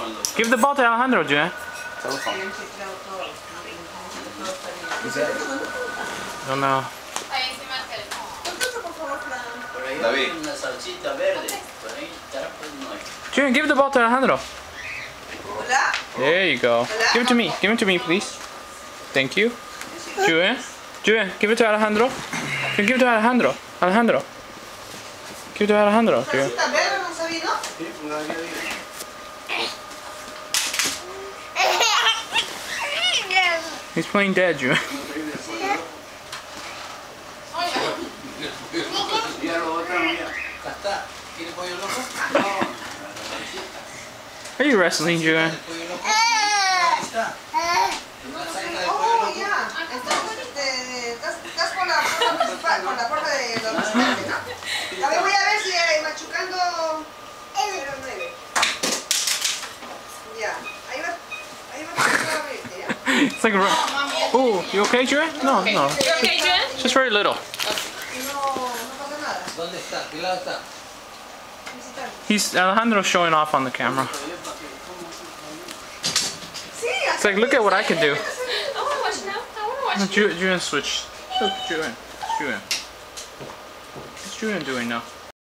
Give the ball to Alejandro, Julian. Don't know. David, una salsita verde. Por ahí, Julian, give the ball to Alejandro. Hola. There you go. Give it to me. Give it to me, please. Thank you. Julian. Julian, give it to Alejandro. Give it to Alejandro. Alejandro. Give it to Alejandro, Julian. ¿Salsita verde no sabido? He's playing dead, Julian. Are you wrestling, Julian? Estás con la puerta principal, con la puerta de los restaurantes, ¿no? A ver, voy a ver si machucando 09. Ya, ahí va a abrirte, ya. It's like a... Oh, you okay, Julian? No, no. You okay, Julian? Just very little. No pasa nada. ¿Dónde está? ¿Qué lado está? He's Alejandro's showing off on the camera. It's like, look at what I can do. I want to watch now. I want to watch. Julian switch. Look, Julian. Julian. What's Julian doing now?